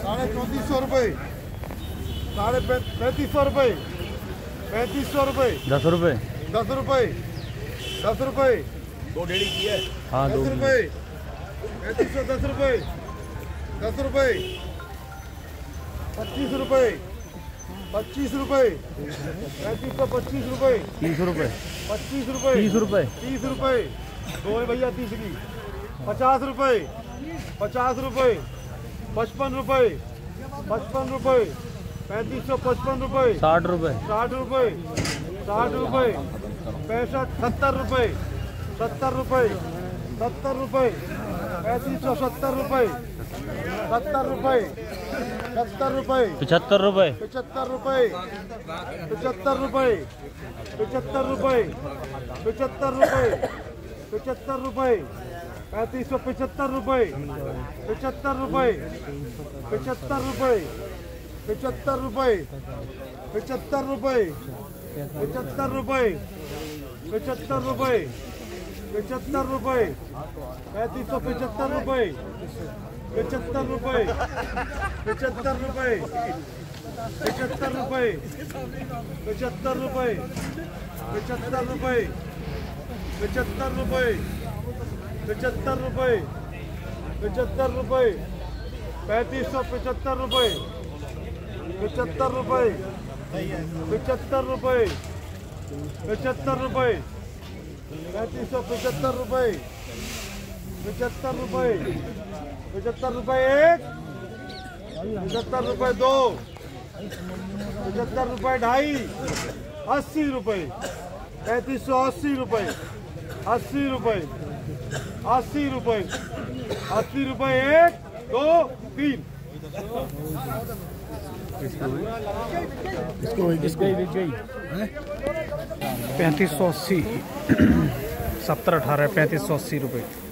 ₹3400 रुपये, ₹3500 रुपये, ₹3500 रुपये, ₹10 ₹10 रुपये, ₹10 रुपये, 2 डेढ़ी की है। हाँ 10 रुपये, 3510 रुपये, ₹10 रुपये, ₹25 रुपये, ₹25 रुपये, 3525 रुपये, ₹30 ₹25 रुपये, ₹30 30 रुपये, दो भैया 30 की, ₹50 रुपये, ₹50 रुपये, ₹55 रुपये, ₹55 रुपये, 3555 रुपये, ₹60 60 रुपये, 60 रुपये, 65 70 रुपये, 70 रुपये, 70 रुपये, 3570 रुपये, 70 रुपये, 70 रुपये, ₹75 75 रुपये, 75 रुपये, 75 रुपये, 75 रुपये, 75 रुपये, 3575 रुपये, 75 रुपये, 75 रुपये, 75 रुपये, 75 रुपये, 75 रुपये, 75 रुपये, 75 रुपये, 3575 रुपये, 75 रुपये, 75 रुपये, 75 रुपये, 75 रुपये, 75 रुपये, 75 रुपये, 75 रुपये, 75 रुपये, 3575 रुपये, 75 रुपये, 75 रुपये, 75 रुपये, 3575 रुपये, 75 रुपये, 75 रुपये एक, 75 रुपये दो, 75 रुपये ढाई, 80 रुपये, 3580 रुपये, 80 रुपये, 80 रुपये, 80 रुपये एक, दो, तीन। इसको 3580 70 18 ₹3580